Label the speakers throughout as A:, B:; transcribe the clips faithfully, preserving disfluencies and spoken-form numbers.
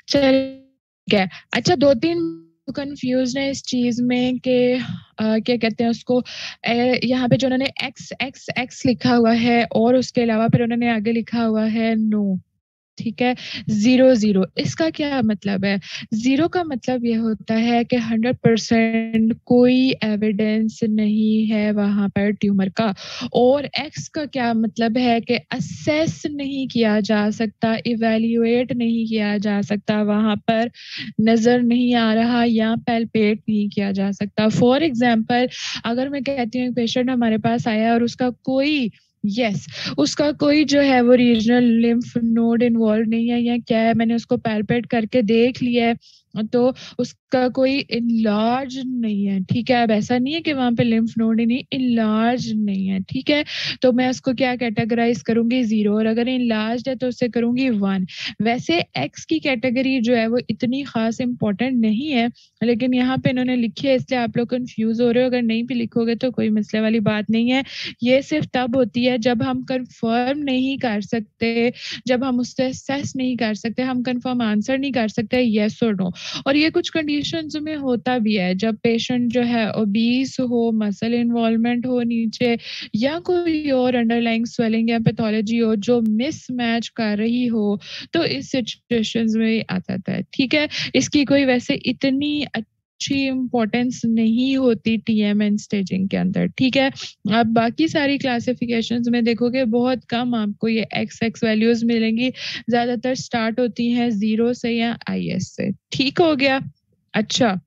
A: ठीक है। अच्छा दो तीन कन्फ्यूज़्ड है इस चीज़ में कि अ, क्या कहते हैं उसको अ, यहाँ पे जो उन्होंने एक्स एक्स एक्स लिखा हुआ है और उसके अलावा फिर उन्होंने आगे लिखा हुआ है नो, ठीक है? ज़ीरो ज़ीरो इसका क्या मतलब है? ज़ीरो का मतलब ये होता है कि हंड्रेड परसेंट कोई एविडेंस नहीं है वहाँ पर ट्यूमर का और एक्स का क्या मतलब है कि असेस नहीं किया जा सकता, इवैल्यूएट नहीं किया जा सकता, वहाँ पर नज़र नहीं आ रहा या पैल्पेट नहीं किया जा सकता। फॉर एग्ज़ाम्पल अगर मैं कहती हूँ एक पेशेंट हमारे पास आया और उसका कोई यस उसका कोई जो है वो रीजनल लिम्फ नोड इन्वॉल्व नहीं है या क्या है मैंने उसको पैल्पेट करके देख लिया है तो उसका कोई एनलार्ज नहीं है, ठीक है? अब ऐसा नहीं है कि वहाँ पे लिम्फ नोड ही नहीं एनलार्ज नहीं है, ठीक है? तो मैं उसको क्या कैटेगराइज़ करूँगी ज़ीरो और अगर एनलार्ज्ड है तो उसे करूँगी वन। वैसे एक्स की कैटेगरी जो है वो इतनी ख़ास इम्पोर्टेंट नहीं है, लेकिन यहाँ पे इन्होंने लिखी है इसलिए आप लोग कन्फ्यूज़ हो रहे हो, अगर नहीं भी लिखोगे तो कोई मसले वाली बात नहीं है। ये सिर्फ़ तब होती है जब हम कन्फर्म नहीं कर सकते, जब हम उससे असेस नहीं कर सकते, हम कन्फर्म आंसर नहीं कर सकते येस और नो और ये कुछ कंडीशंस में होता भी है जब पेशेंट जो है ओबीस हो, मसल इन्वॉल्वमेंट हो नीचे या कोई और अंडरलाइंग स्वेलिंग या पैथोलॉजी हो जो मिसमैच कर रही हो, तो इस सिचुएशंस में ये आ जाता है, ठीक है? इसकी कोई वैसे इतनी अच्छी इम्पोर्टेंस नहीं होती टीएमएन स्टेजिंग के अंदर, ठीक है? आप बाकी सारी क्लासिफिकेशंस में देखोगे बहुत कम आपको ये एक्स एक्स वैल्यूज़ मिलेंगी, ज़्यादातर स्टार्ट होती हैं ज़ीरो से या आईएस से, ठीक हो गया? अच्छा।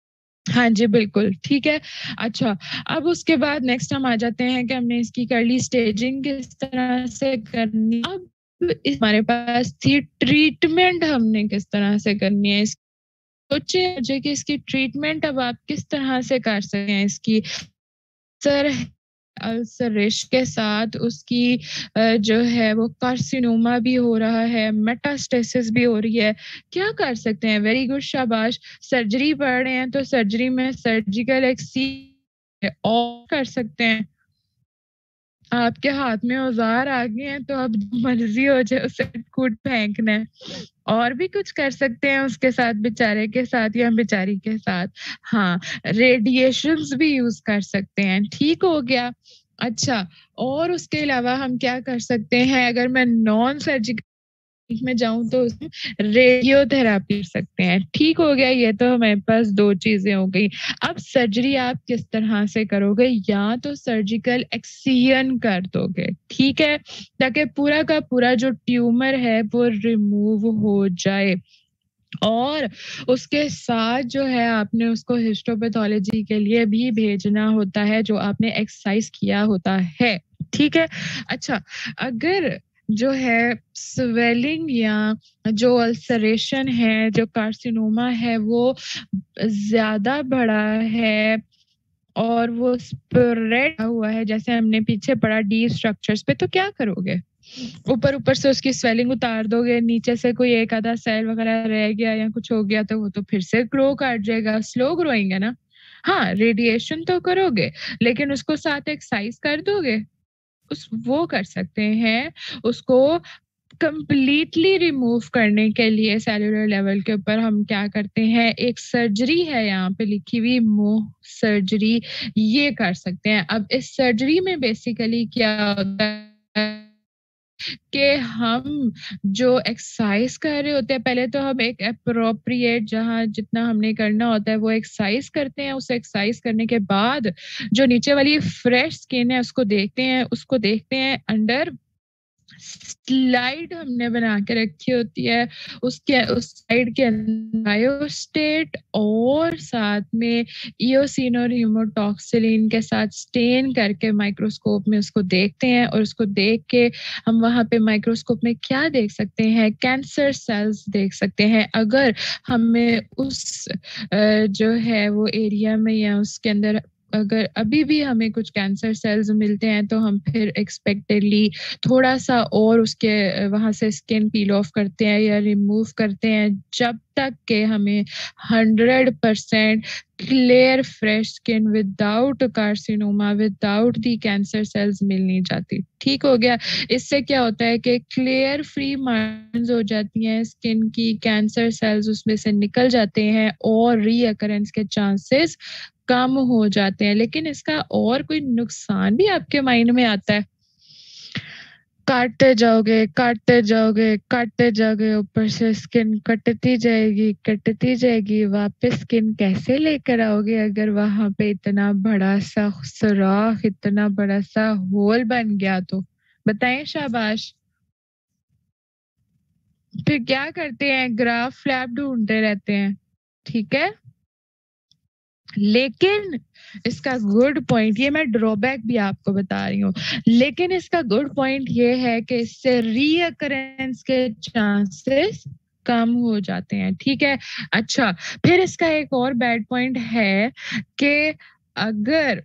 A: हाँ जी, बिल्कुल, ठीक है। अच्छा, अब उसके बाद नेक्स्ट हम आ जाते हैं कि हमने इसकी कर ली स्टेजिंग किस तरह से करनी अब इस हमारे पास थी ट्रीटमेंट हमने किस तरह से करनी है इस सोचिए मुझे कि इसकी ट्रीटमेंट अब आप किस तरह से कर सकते हैं इसकी सर अल्सरेश के साथ उसकी अ, जो है वो कार्सिनोमा भी हो रहा है, मेटास्टेसिस भी हो रही है, क्या कर सकते हैं? वेरी गुड शाबाश, सर्जरी पढ़ रहे हैं तो सर्जरी में सर्जिकल एक्सी और कर सकते हैं। आपके हाथ में औज़ार आ गए हैं तो अब जो मर्ज़ी हो जाए उसे कूट फेंकना है। और भी कुछ कर सकते हैं उसके साथ बेचारे के साथ या बेचारी के साथ। हाँ, रेडिएशंस भी यूज़ कर सकते हैं, ठीक हो गया। अच्छा और उसके अलावा हम क्या कर सकते हैं अगर मैं नॉन सर्जिकल में जाऊँ तो उसमें रेडियोथेरेपी कर सकते हैं, ठीक हो गया ये तो हमारे पास दो चीज़ें हो गई। अब सर्जरी आप किस तरह से करोगे या तो सर्जिकल एक्सियन कर दोगे, ठीक है? ताकि पूरा का पूरा जो ट्यूमर है वो रिमूव हो जाए। और उसके साथ जो है आपने उसको हिस्टोपैथोलॉजी के लिए भी भेजना होता है जो आपने एक्सरसाइज़ किया होता है, ठीक है? अच्छा, अगर जो है स्वेलिंग या जो अल्सरेशन है, जो कार्सिनोमा है वो ज़्यादा बड़ा है और वो स्प्रेड हुआ है जैसे हमने पीछे पढ़ा डी स्ट्रक्चर्स पे तो क्या करोगे? ऊपर-ऊपर से उसकी स्वेलिंग उतार दोगे, नीचे से कोई एक आधा सेल वगैरह रह गया या कुछ हो गया तो वो तो फिर से ग्रो कर जाएगा, स्लो ग्रोइंग है ना? हाँ, रेडिएशन तो करोगे, लेकिन उसको साथ एक्सरसाइज़ कर दोगे? उस वो कर सकते हैं, उसको कंप्लीटली रिमूव करने के लिए सेलुलर लेवल के ऊपर हम क्या करते हैं, एक सर्जरी है यहाँ पे लिखी हुई मोह सर्जरी, ये कर सकते हैं। अब इस सर्जरी में बेसिकली क्या होता है कि हम जो एक्सरसाइज़ कर रहे होते हैं, पहले तो हम एक एप्रोप्रिएट जहाँ जितना हमने करना होता है वो एक्सरसाइज़ करते हैं, उस एक्सरसाइज़ करने के बाद जो नीचे वाली फ्रेश स्किन है उसको देखते हैं उसको देखते हैं अंडर स्लाइड हमने बना के रखी होती है, उसके उस स्लाइड के अंदर बायोस्टेट और साथ में इओसिन और हीमोटॉक्सिलिन के साथ स्टेन करके माइक्रोस्कोप में उसको देखते हैं और उसको देख के हम वहाँ पे माइक्रोस्कोप में क्या देख सकते हैं, कैंसर सेल्स देख सकते हैं। अगर हमें उस अ, जो है वो एरिया में या उसके अंदर अगर अभी भी हमें कुछ कैंसर सेल्स मिलते हैं तो हम फिर एक्सपेक्टेडली थोड़ा-सा और उसके वहाँ से स्किन पील ऑफ करते हैं या रिमूव करते हैं जब तक कि हमें hundred percent clear fresh skin without carcinoma, without the cancer cells मिल नहीं जाती। ठीक हो गया? इससे क्या होता है कि क्लियर फ्री मार्जिन्स हो जाती हैं स्किन की, कैंसर सेल्स उसमें से निकल जाते हैं और रीअकरेंस के चांसेस कम हो जाते हैं। लेकिन इसका और कोई नुकसान भी आपके माइंड में आता है? काटते जाओगे, काटते जाओगे, काटते जाओगे, ऊपर से स्किन कटती जाएगी, कटती जाएगी, वापस स्किन कैसे लेकर आओगे अगर वहाँ पे इतना बड़ा-सा सुराख, इतना बड़ा-सा होल बन गया तो? बताएँ शाबाश? फिर क्या करते हैं? ग्राफ फ्लैप ढूँढते रहते हैं, ठीक है? लेकिन इसका गुड पॉइंट, ये मैं ड्रॉबैक भी आपको बता रही हूँ, लेकिन इसका गुड पॉइंट ये है कि इससे रीअकरेंस के चांसेस कम हो जाते हैं, ठीक है? अच्छा, फिर इसका एक और बैड पॉइंट है कि अगर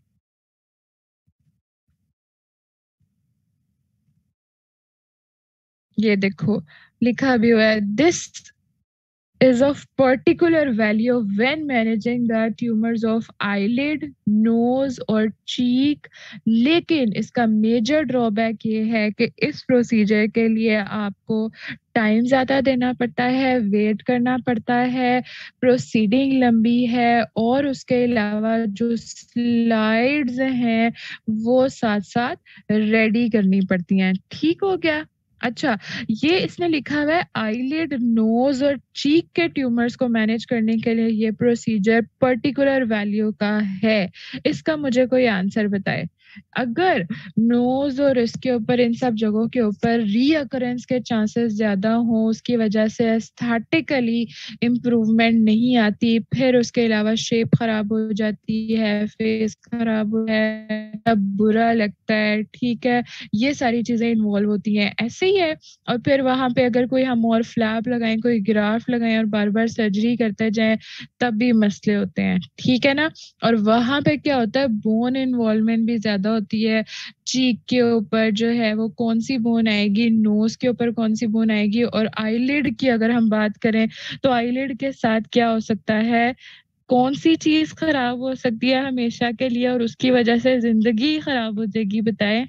A: ये देखो, लिखा भी हुआ है, this is of particular value when managing the tumors of eyelid, nose और cheek। लेकिन इसका मेजर ड्रॉबैक ये है कि इस प्रोसीजर के लिए आपको टाइम ज़्यादा देना पड़ता है, वेट करना पड़ता है, प्रोसीडिंग लंबी है और उसके अलावा जो स्लाइड्स हैं, वो साथ-साथ रेडी करनी पड़ती हैं। ठीक हो गया? अच्छा, ये इसमें लिखा हुआ है आईलिड, नोज़ और चीक के ट्यूमर्स को मैनेज करने के लिए ये प्रोसीजर पर्टिकुलर वैल्यू का है। इसका मुझे कोई आंसर बताए। अगर नोज़ और इसके ऊपर इन सब जगहों के ऊपर रीअकरेंस के चांसेस ज़्यादा हों, उसकी वजह से एस्थेटिकली इम्प्रूवमेंट नहीं आती, फिर उसके अलावा शेप खराब हो जाती है, फेस खराब हो है, तब बुरा लगता है, ठीक है? ये सारी चीज़ें इन्वॉल्व होती हैं। ऐसे ही है और फिर वहाँ पे अगर कोई हम और फ्लैप लगाएँ, कोई ग्राफ्ट लगाएँ और बार-बार सर्जरी करते जाएँ, तब भी मसले होते हैं, ठीक है ना? और वहाँ पे क्या होता है, बोन इन्वॉल्वमेंट भी ज़्यादा होती है। चीक के ऊपर जो है वो कौन-सी बोन आएगी, नोज़ के ऊपर कौन-सी बोन आएगी और आईलिड की अगर हम बात करें, तो आईलिड के साथ क्या हो सकता है, कौन-सी चीज़ खराब हो सकती है हमेशा के लिए और उसकी वजह से ज़िंदगी खराब हो जाएगी, बताएँ?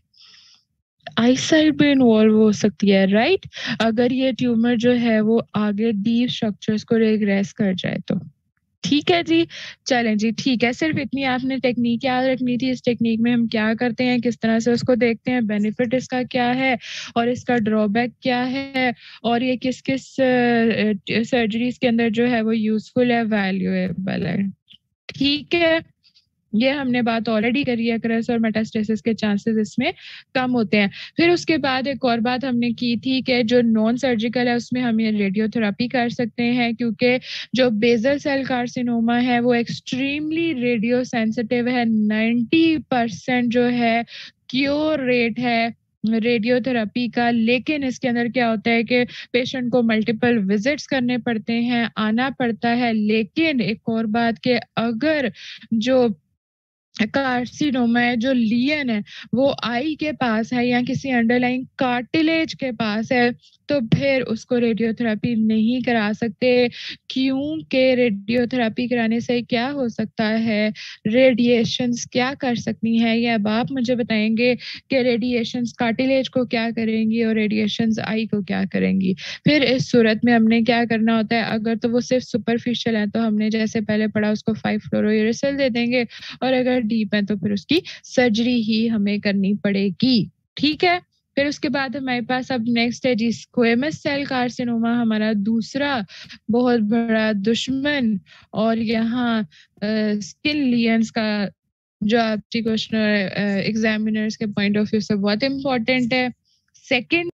A: आईसाइट भी इन्वॉल्व हो सकती है, राइट? अगर ये ट्यूमर जो है वो आगे डीप स्ट्रक्चर्स को रिग्रेस कर जाए तो। ठीक है जी, चलें जी, ठीक है। सिर्फ़ इतनी आपने टेक्नीक याद रखनी थी, इस टेक्नीक में हम क्या करते हैं, किस तरह से उसको देखते हैं, बेनिफिट इसका क्या है और इसका ड्रॉबैक क्या है और ये किस-किस अ अ, सर्जरीज़ के अंदर जो है वो यूज़फुल है, वैल्यूएबल है। ठीक है? ये हमने बात ऑलरेडी करी है, क्रस और मेटास्टेसिस के चांसेस इसमें कम होते हैं। फिर उसके बाद एक और बात हमने की थी कि जो नॉन सर्जिकल है उसमें हम ये रेडियोथेरेपी कर सकते हैं क्योंकि जो बेसल सेल कार्सिनोमा है वो एक्सट्रीमली रेडियो सेंसिटिव है, नाइंटी परसेंट जो है क्योर रेट है रेडियोथेरेपी का। लेकिन इसके अंदर क्या होता है कि पेशेंट को मल्टीपल विज़िट्स करने पड़ते हैं, आना पड़ता है। लेकिन एक और बात कि अगर जो कार्सिनोमा है, जो लीजन है, वो आई के पास है या किसी अंडरलाइंग कार्टिलेज के पास है, तो फिर उसको रेडियोथेरेपी नहीं करा सकते क्योंकि रेडियोथेरेपी कराने से क्या हो सकता है, रेडिएशंस क्या कर सकती हैं, ये अब आप मुझे बताएँगे कि रेडिएशंस कार्टिलेज को क्या करेंगी और रेडिएशंस आई को क्या करेंगी। फिर इस सूरत में हमने क्या करना होता है, अगर तो वो सिर्फ़ सुपरफिशियल है, तो हमने जैसे पहले पढ़ा उसको फाइव फ्लोरोयुरेसिल दे देंगे और अगर डीप है तो फिर उसकी सर्जरी ही हमें करनी पड़ेगी, ठीक है? फिर उसके बाद हमारे पास अब नेक्स्ट है जी स्क्वेमस सेल कार्सिनोमा हमारा दूसरा बहुत बड़ा दुश्मन और यहाँ अ, स्किन लीजन्स का जो आपकी क्वेश्चन अ, एग्ज़ामिनर्स के पॉइंट ऑफ व्यू से बहुत इम्पोर्टेंट है। सेकंड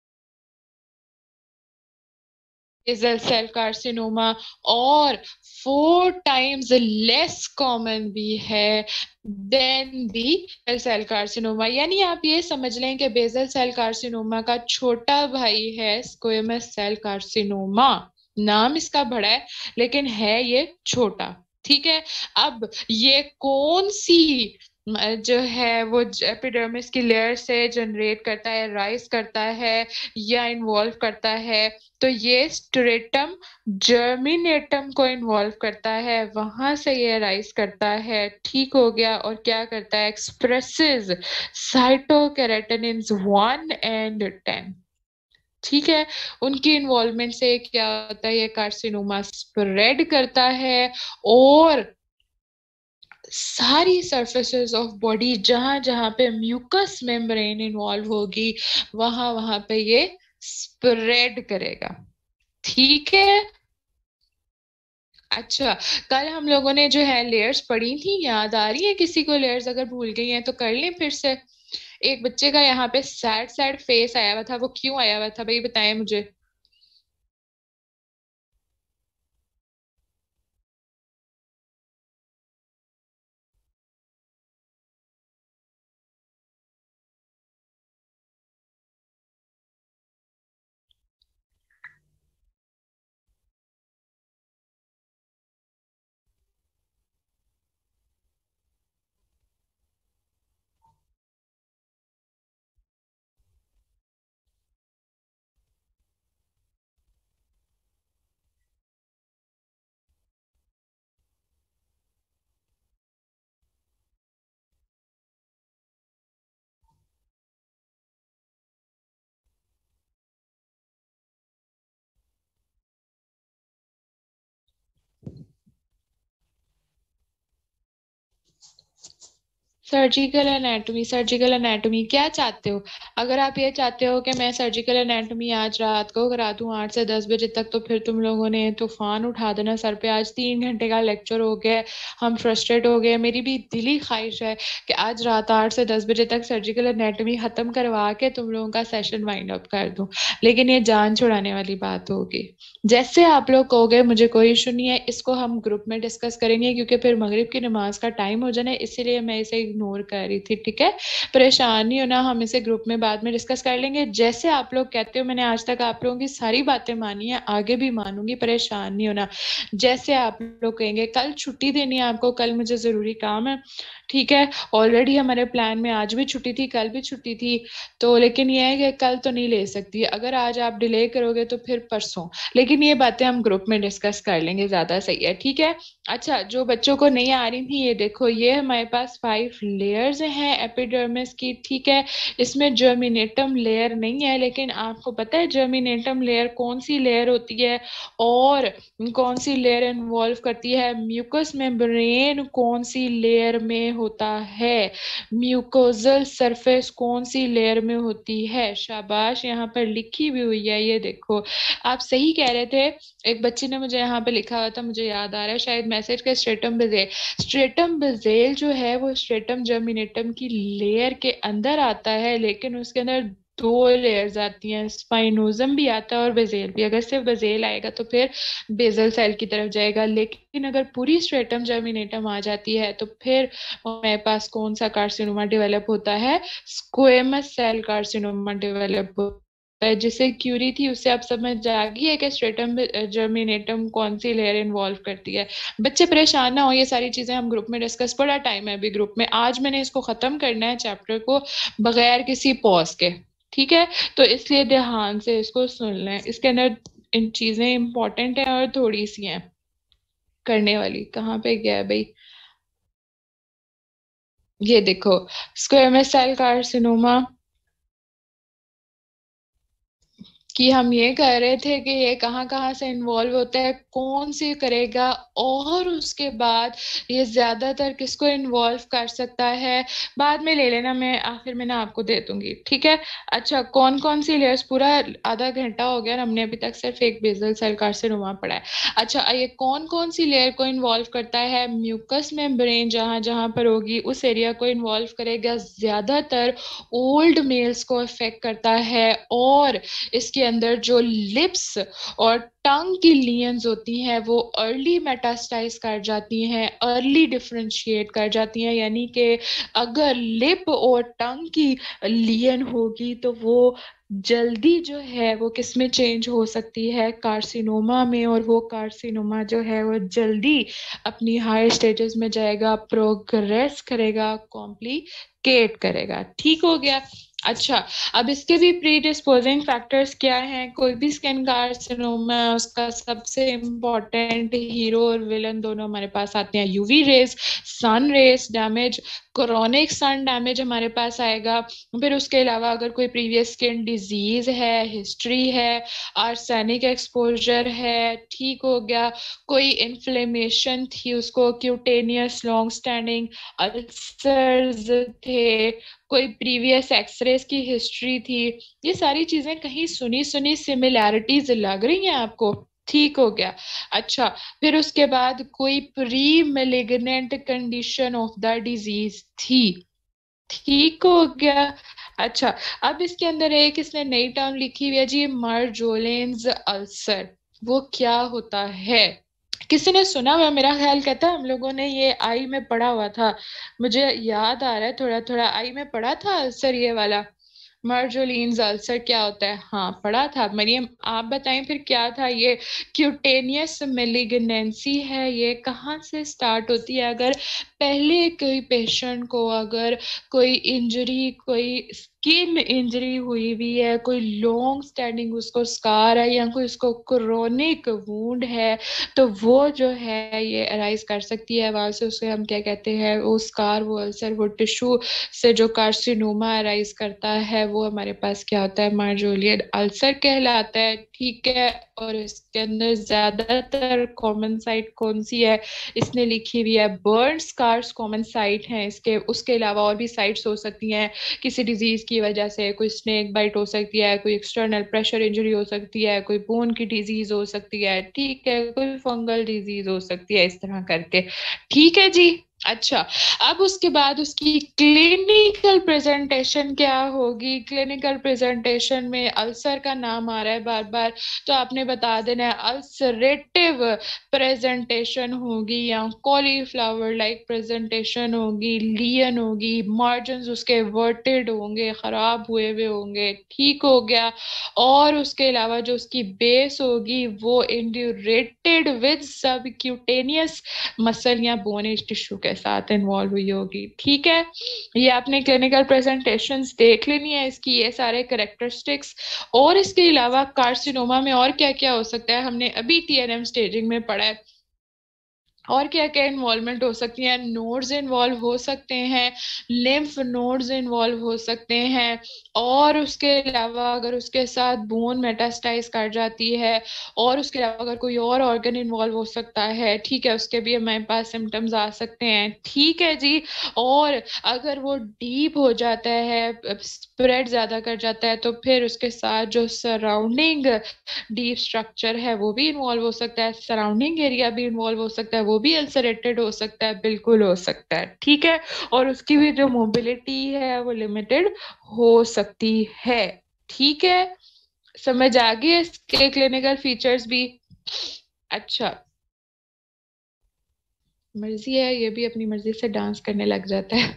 A: बेसल सेल कार्सिनोमा और फोर टाइम्स लेस कॉमन भी है देन दी सेल कार्सिनोमा। यानी आप ये समझ लें कि बेसल सेल कार्सिनोमा का छोटा भाई है स्क्वेमस सेल कार्सिनोमा। नाम इसका बड़ा है लेकिन है ये छोटा। ठीक है। अब ये कौन सी म- जो है वो एपिडर्मिस की लेयर से जनरेट करता है, राइज करता है या इन्वॉल्व करता है? तो ये स्ट्रेटम जर्मिनेटम को इन्वॉल्व करता है, वहां से ये राइज करता है। ठीक हो गया। और क्या करता है? Expresses cytokeratins one and ten. ठीक है। उनकी इन्वॉल्वमेंट से क्या होता है? ये कार्सिनोमा स्प्रेड करता है और सारी सरफेसेस ऑफ बॉडी जहां जहां पे म्यूकस मेम्ब्रेन इन्वॉल्व होगी, वहां वहां पे ये स्प्रेड करेगा। ठीक है। अच्छा, कल हम लोगों ने जो है लेयर्स पढ़ी थी, याद आ रही है किसी को? लेयर्स अगर भूल गई हैं तो कर लें फिर से। एक बच्चे का यहाँ पे सैड सैड फेस आया हुआ था, वो क्यों आया हुआ था भाई, बताएं मुझे। सर्जिकल एनाटॉमी, सर्जिकल एनाटॉमी क्या चाहते हो? अगर आप ये चाहते हो कि मैं सर्जिकल एनाटॉमी आज रात को करा दूं आठ से दस बजे तक, तो फिर तुम लोगों ने तूफान उठा देना सर पे। आज तीन घंटे का लेक्चर हो गया है, हम फ्रस्ट्रेट हो गए। मेरी भी दिली ख्वाहिश है कि आज रात आठ से दस बजे तक सर्जिकल एनाटॉमी खत्म करवा के तुम लोगों का सेशन वाइंड अप कर दूं, लेकिन ये जान छुड़ाने वाली बात होगी। जैसे आप लोग कहोगे, मुझे कोई इशू नहीं है। इसको हम ग्रुप में डिस्कस करेंगे क्योंकि फिर मगरिब की नमाज का टाइम हो जाना है, इसीलिए मैं इसे इग्नोर कर रही थी। ठीक है, परेशान नहीं होना, हम इसे ग्रुप में बाद में डिस्कस कर लेंगे। जैसे आप लोग कहते हो, मैंने आज तक आप लोगों की सारी बातें मानी है, आगे भी मानूंगी, परेशान नहीं होना। जैसे आप लोग कहेंगे। कल छुट्टी देनी है आपको, कल मुझे जरूरी काम है। ठीक है। ऑलरेडी हमारे प्लान में आज भी छुट्टी थी, कल भी छुट्टी थी। तो लेकिन ये है कि कल तो नहीं ले सकती, अगर आज आप डिले करोगे तो फिर परसों। लेकिन ये बातें हम ग्रुप में डिस्कस कर लेंगे, ज्यादा सही है। ठीक है। अच्छा, जो बच्चों को नहीं आ रही थी, ये देखो, ये हमारे पास फाइव लेयर्स हैं एपिडर्मिस की। ठीक है। इसमें जर्मिनेटम लेयर नहीं है, लेकिन आपको पता है जर्मिनेटम लेयर कौन सी लेयर होती है और कौन सी लेयर इन्वॉल्व करती है? म्यूकस मेम्ब्रेन कौन सी लेयर में होता है? म्यूकोजल सरफेस कौन सी लेयर में होती है? शाबाश, यहाँ पर लिखी भी हुई है, ये देखो। आप सही कह रहे थे। एक बच्ची ने मुझे यहाँ पे लिखा हुआ था, मुझे याद आ रहा है शायद मैसेज का, स्ट्रेटम बेजेल। स्ट्रेटम बेजेल जो है वो स्ट्रेटम जर्मिनेटम की लेयर के अंदर आता है, लेकिन उसके अंदर दो लेयर्स आती हैं, स्पाइनोजम भी आता है और बेजेल भी। अगर सिर्फ बेजेल आएगा तो फिर बेजल सेल की तरफ जाएगा, लेकिन अगर पूरी स्ट्रेटम जर्मिनेटम आ जाती है तो फिर हमारे पास कौन सा कार्सिनोमा डेवलप होता है? स्क्वेमस सेल कार्सिनोमा डेवलप होता है। जिसे क्यूरी थी उससे आप समझ आ गई है कि स्ट्रेटम जर्मिनेटम कौन सी लेयर इन्वॉल्व करती है। बच्चे परेशान ना हो, ये सारी चीजें हम ग्रुप में डिस्कस, बड़ा टाइम है अभी ग्रुप में। आज मैंने इसको खत्म करना है चैप्टर को बगैर किसी पॉज के। ठीक है। तो इसलिए ध्यान से इसको सुन लें, इसके अंदर इन चीजें इंपॉर्टेंट है और थोड़ी सी हैं करने वाली। कहाँ पे गया है भाई? ये देखो, स्क्वेमस सेल कार्सिनोमा कि हम ये कह रहे थे कि ये कहाँ कहाँ से इन्वॉल्व होता है, कौन सी करेगा, और उसके बाद ये ज्यादातर किसको इन्वॉल्व कर सकता है। बाद में ले लेना, मैं आखिर में ना आपको दे दूंगी। ठीक है। अच्छा, कौन कौन सी लेयर्स, पूरा आधा घंटा हो गया और हमने अभी तक सिर्फ एक बेसल सेल कार्सिनोमा पढ़ा है। अच्छा, ये कौन कौन सी लेयर को इन्वॉल्व करता है? म्यूकस मेम्ब्रेन जहां जहां पर होगी उस एरिया को इन्वॉल्व करेगा, ज्यादातर ओल्ड मेल्स को अफेक्ट करता है। और इसके अंदर जो लिप्स और टंग की लीयंस होती हैं वो अर्ली मेटास्टाइज कर जाती हैं, अर्ली डिफरेंशिएट कर जाती हैं, यानी कि अगर लिप और टंग की लीयन होगी तो वो जल्दी जो है वो किस में चेंज हो सकती है, कार्सिनोमा में, और वो कार्सिनोमा जो है वो जल्दी अपनी हायर स्टेजेस में जाएगा, प्रोग्रेस करेगा, कॉम्प्लिकेट करेगा। ठीक हो गया। अच्छा, अब इसके भी प्री डिस्पोजिंग फैक्टर्स क्या हैं? कोई भी स्किन कार्सिनोमा है उसका सबसे इम्पोर्टेंट हीरो और विलन दोनों हमारे पास आते हैं। UV rays, sun rays damage, chronic sun damage हमारे पास आएगा। फिर उसके अलावा अगर कोई प्रीवियस स्किन डिजीज है, हिस्ट्री है, आर्सेनिक एक्सपोजर है, ठीक हो गया, कोई इन्फ्लेमेशन थी, उसको क्यूटेनियस लॉन्ग स्टैंडिंग अल्सर्स थे, कोई प्रीवियस एक्सरेज की हिस्ट्री थी, ये सारी चीजें कहीं सुनी सुनी सिमिलैरिटीज लग रही हैं आपको? ठीक हो गया। अच्छा, फिर उसके बाद कोई pre malignant condition of the disease थी। ठीक हो गया। अच्छा, अब इसके अंदर एक इसने नई टर्म लिखी हुई है जी, मार्जोलेन्स अल्सर। वो क्या होता है? किसी ने सुना हुआ? मेरा ख्याल कहता है हम लोगों ने ये आई में पढ़ा हुआ था, मुझे याद आ रहा है थोड़ा थोड़ा, आई में पढ़ा था अल्सर ये वाला। मार्जोलिन्स अल्सर क्या होता है? हाँ पढ़ा था। मरियम आप बताएं फिर क्या था ये? क्यूटेनियस मेलिग्नेंसी है, ये कहाँ से स्टार्ट होती है? अगर पहले कोई पेशेंट को अगर कोई इंजरी, कोई स्किन इंजरी हुई हुई है, कोई लॉन्ग स्टैंडिंग उसको स्कार है, या कोई उसको क्रोनिक वुंड है, तो वो जो है ये अराइज कर सकती है वहां से। उसे हम क्या कहते हैं? वो स्कार, वो अल्सर, वो टिश्यू से जो कार्सिनोमा अराइज करता है वो हमारे पास क्या होता है? मार्जोलियन अल्सर कहलाता है। ठीक है। और इसके अंदर ज्यादातर कॉमन साइट कौन सी है? इसने लिखी हुई है बर्न स्कार्स कॉमन साइट है इसके। उसके अलावा और भी साइट्स हो सकती हैं किसी डिजीज की वजह से, कोई स्नेक बाइट हो सकती है, कोई एक्सटर्नल प्रेशर इंजरी हो सकती है, कोई बोन की डिजीज हो सकती है, ठीक है, कोई फंगल डिजीज हो सकती है, इस तरह करके। ठीक है जी। अच्छा, अब उसके बाद उसकी क्लिनिकल प्रेजेंटेशन क्या होगी? क्लिनिकल प्रेजेंटेशन में अल्सर का नाम आ रहा है बार बार, तो आपने बता देना है अल्सरेटिव प्रेजेंटेशन होगी, या कॉलीफ्लावर लाइक प्रेजेंटेशन होगी, लियन होगी, मार्जिन उसके वर्टेड होंगे, खराब हुए हुए होंगे। ठीक हो गया। और उसके अलावा जो उसकी बेस होगी वो इंड्यूरेटेड विद सबक्यूटेनियस मसल या बोनेज टिश्यू के साथ इन्वॉल्व हुई होगी। ठीक है। ये आपने क्लिनिकल प्रेजेंटेशंस देख लेनी है इसकी, ये सारे करेक्टरिस्टिक्स। और इसके अलावा कार्सिनोमा में और क्या क्या हो सकता है हमने अभी टीएनएम स्टेजिंग में पढ़ा है। और क्या क्या इन्वॉल्वमेंट हो सकती है? नोड्स इन्वॉल्व हो सकते हैं, लिम्फ नोड्स इन्वॉल्व हो सकते हैं, और उसके अलावा अगर उसके साथ बोन मेटास्टाइज कर जाती है, और उसके अलावा अगर कोई और ऑर्गन इन्वॉल्व हो सकता है, ठीक है, उसके भी हमारे पास सिम्टम्स आ सकते हैं। ठीक है जी। और अगर वो डीप हो जाता है, स्प्रेड ज्यादा कर जाता है, तो फिर उसके साथ जो सराउंडिंग डीप स्ट्रक्चर है वो भी इन्वॉल्व हो सकता है, सराउंडिंग एरिया भी इन्वॉल्व हो सकता है, वो भी अल्सरेटेड हो सकता है, बिल्कुल हो सकता है। ठीक है। और उसकी भी जो मोबिलिटी है वो लिमिटेड हो सकती है। ठीक है। समझ आ गई इसके क्लिनिकल फीचर्स भी? अच्छा, मर्जी है, ये भी अपनी मर्जी से डांस करने लग जाता है।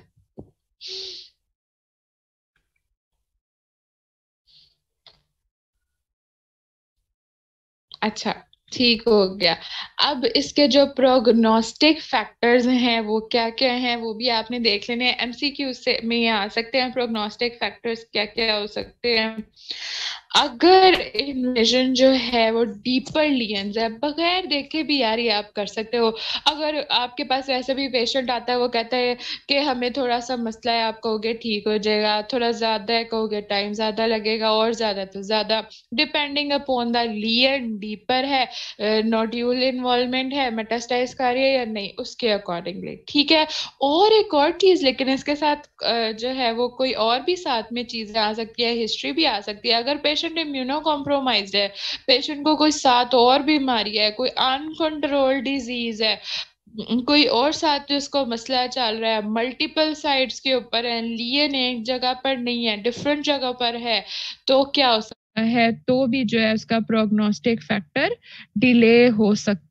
A: अच्छा, ठीक हो गया। अब इसके जो प्रोग्नोस्टिक फैक्टर्स हैं वो क्या क्या हैं वो भी आपने देख लेने हैं। एमसीक्यू से में ये आ सकते हैं प्रोग्नोस्टिक फैक्टर्स क्या क्या हो सकते हैं। अगर इन्वेजन जो है वो डीपर लियंस है, बगैर देखे भी यार ये आप कर सकते हो। अगर आपके पास वैसे भी पेशेंट आता है, वो कहता है कि हमें थोड़ा सा मसला है, आप कहोगे ठीक हो जाएगा, थोड़ा ज्यादा है कहोगे टाइम ज्यादा लगेगा, और ज्यादा तो ज्यादा, depending upon the lesion deeper है, नोड्यूल इन्वॉल्वमेंट है, मेटास्टाइज कर रही है या नहीं, उसके अकॉर्डिंगली। ठीक है। और एक और चीज, लेकिन इसके साथ अ, जो है वो कोई और भी साथ में चीजें आ सकती है, हिस्ट्री भी आ सकती है। अगर पेशेंट इम्यूनो कॉम्प्रोमाइज्ड है, पेशेंट को कोई साथ और बीमारी है, कोई अनकंट्रोल्ड डिजीज है, कोई और साथ जिसको मसला चल रहा है, मल्टीपल साइड्स के ऊपर है, लियन एक जगह पर नहीं है, डिफरेंट जगह पर है, तो क्या हो सकता है तो भी जो है उसका प्रोग्नोस्टिक फैक्टर डिले हो सक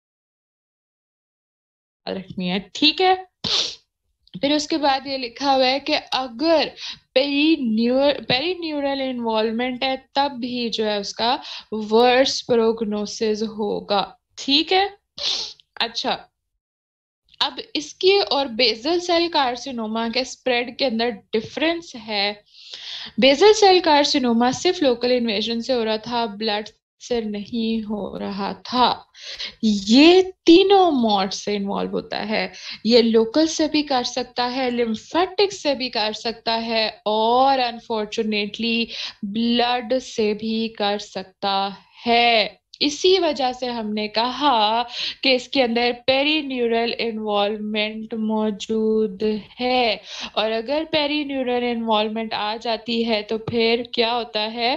A: रखनी है, ठीक है। फिर उसके बाद ये लिखा हुआ है कि अगर पेरीन्यूर पेरीन्यूरल इन्वॉल्वमेंट है तब भी जो है उसका वर्स प्रोग्नोसिस होगा, ठीक है। अच्छा, अब इसके और बेसल सेल कार्सिनोमा के स्प्रेड के अंदर डिफरेंस है। बेसल सेल कार्सिनोमा सिर्फ लोकल इन्वेजन से हो रहा था, ब्लड से नहीं हो रहा था। ये तीनों मोड से इन्वॉल्व होता है। ये लोकल से भी कर सकता है, लिम्फेटिक से भी कर सकता है, और अनफॉर्चुनेटली ब्लड से भी कर सकता है। इसी वजह से हमने कहा कि इसके अंदर पेरीन्यूरल इन्वॉल्वमेंट मौजूद है। और अगर पेरीन्यूरल इन्वॉल्वमेंट आ जाती है तो फिर क्या होता है,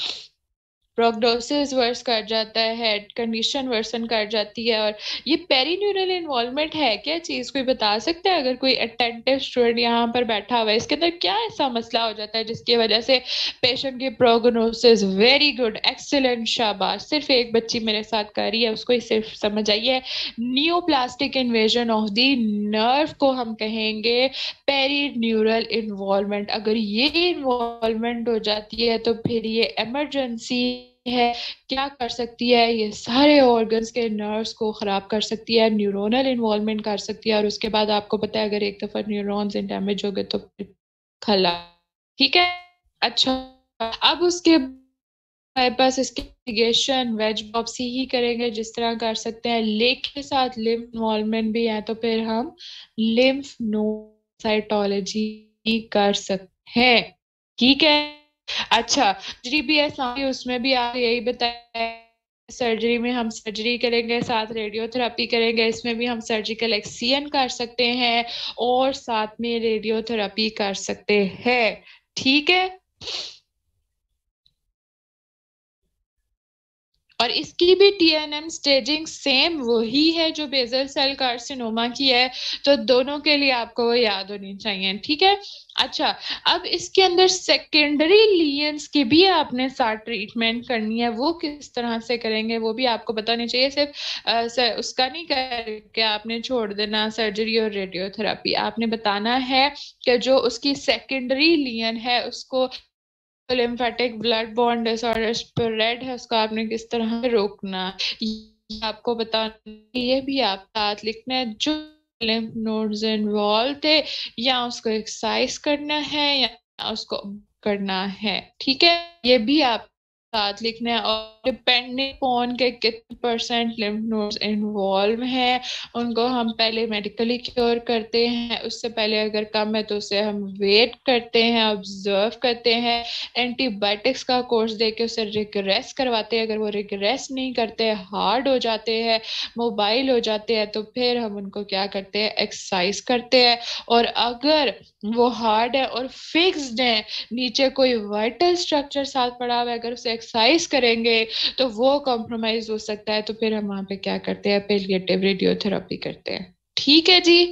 A: प्रोग्नोसिस वर्स कर जाता है, कंडीशन वर्सन कर जाती है। और ये पेरीन्यूरल इन्वॉल्वमेंट है क्या चीज, कोई बता सकता है? अगर कोई अटेंटिव स्टूडेंट यहाँ पर बैठा हुआ है, इसके अंदर क्या ऐसा मसला हो जाता है जिसकी वजह से पेशेंट की प्रोग्नोसिस वेरी गुड, एक्सीलेंट, शाबाश, सिर्फ एक बच्ची मेरे साथ कर रही है, उसको ही सिर्फ समझ आइए, neoplastic invasion of the nerve को हम कहेंगे पेरीन्यूरल इन्वॉल्वमेंट। अगर ये इन्वॉल्वमेंट हो जाती है तो फिर ये इमरजेंसी है, क्या कर सकती है, ये सारे ऑर्गन्स के नर्व्स को खराब कर सकती है, न्यूरोनल इन्वॉल्वमेंट कर सकती है, और उसके बाद आपको पता है अगर एक दफा न्यूरॉन्स डैमेज हो गए तो फिर खला, ठीक है। अच्छा, अब उसके हमारे पास इसके इन्वेस्टिगेशन वेज बायोप्सी ही करेंगे जिस तरह कर सकते हैं, लेके साथ लिम्फ इन्वॉल्वमेंट भी है तो फिर हम लिम्फ नोड साइटोलॉजी कर सकते हैं, ठीक है। अच्छा, सर्जरी भी है साथ, उसमें भी आप यही बताया, सर्जरी में हम सर्जरी करेंगे साथ रेडियोथेरेपी करेंगे, इसमें भी हम सर्जिकल एक्सियन कर सकते हैं और साथ में रेडियोथेरेपी कर सकते हैं, ठीक है। और इसकी भी टीएनएम स्टेजिंग सेम वही है जो बेसल सेल कार्सिनोमा की है, तो दोनों के लिए आपको वो याद होनी चाहिए, ठीक है। अच्छा, अब इसके अंदर सेकेंडरी लीयंस की भी आपने साथ ट्रीटमेंट करनी है, वो किस तरह से करेंगे वो भी आपको पता नहीं चाहिए। सिर्फ आ, सर, उसका नहीं करके आपने छोड़ देना सर्जरी और रेडियोथेरेपी, आपने बताना है कि जो उसकी सेकेंडरी लीयन है उसको lymphatic blood borne disorder spread है, उसको आपने किस तरह रोकना, ये आपको बताना, ये भी आप साथ लिखना है। जो लिम्फ नोड्स इन्वॉल्व थे, या उसको एक्सरसाइज करना है या उसको करना है, ठीक है, ये भी आप साथ लिखना है। और डिपेंडिंग ऑन के कितने परसेंट लिम्फ नोड्स इन्वॉल्व हैं, उनको हम पहले मेडिकली क्योर करते हैं, उससे पहले अगर कम है तो उसे हम वेट करते हैं, ऑब्जर्व करते हैं, एंटीबायोटिक्स का कोर्स देके उसे रिग्रेस करवाते हैं। अगर वो रिग्रेस नहीं करते, हार्ड हो जाते हैं, मोबाइल हो जाते हैं, तो फिर हम उनको क्या करते हैं, एक्सरसाइज करते हैं। और अगर वो हार्ड है और फिक्स्ड है, नीचे कोई वाइटल स्ट्रक्चर साथ पड़ा हुआ है, अगर उसे एक्सरसाइज करेंगे तो वो कॉम्प्रोमाइज हो सकता है, तो फिर हम वहां पे क्या करते हैं, पेलिएटिव रेडियोथेरेपी करते हैं, ठीक है जी।